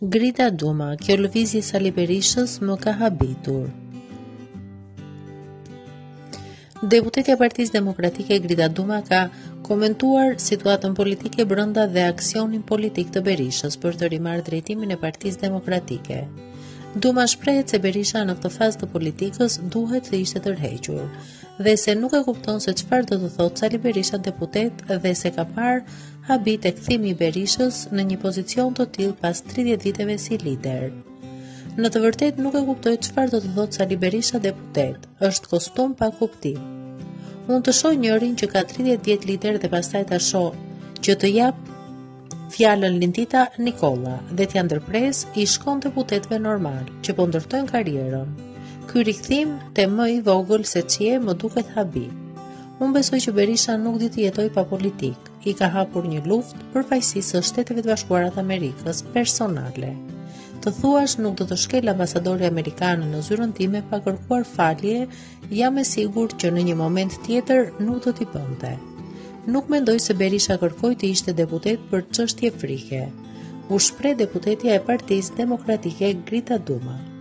Grida Duma, kjo lëvizje Sali Berishës më ka habitur. Deputetja e Partisë Demokratike Grida Duma ka komentuar situatën politike brenda dhe aksionin politik të Berishës për të rimarrë drejtimin e Partisë Demokratike. Duma shprehet se Berisha në këtë fazë të politikës duhet të ishte tërhequr dhe se nuk e kupton se çfarë do të thotë Sali Berisha deputet dhe se ka parë habit e kthimi i Berishës në një pozicion të tillë pas 30 viteve si lider. Në të vërtetë nuk e kuptoj çfarë do të thotë Sali Berisha deputet, është kostum pa kuptim. Unë të shoh njërin që ka 30 vjet lider dhe pastaj ta shoh që të jap fjalën Lindita Nikolla dhe t'ja ndërpres i shkon deputetëve normal që po ndërtojnë karrierën. Ky rikthim te më i vogël se çie më duket habi. Unë besoj që Berisha nuk di të jetoj pa politik. I ka hapur një luftë për faqësi së Shteteve të Bashkuara të Amerikës personale. Të thuash nuk do të shkel ambasadori amerikan në zyrën time pa kërkuar falje, jam e sigurt që në një moment tjetër nuk do t'i bënte. Nuk mendoj se Berisha kërkoi të ishte deputet për çështje frike. U shpreh deputetja e Partisë Demokratike Grida Duma.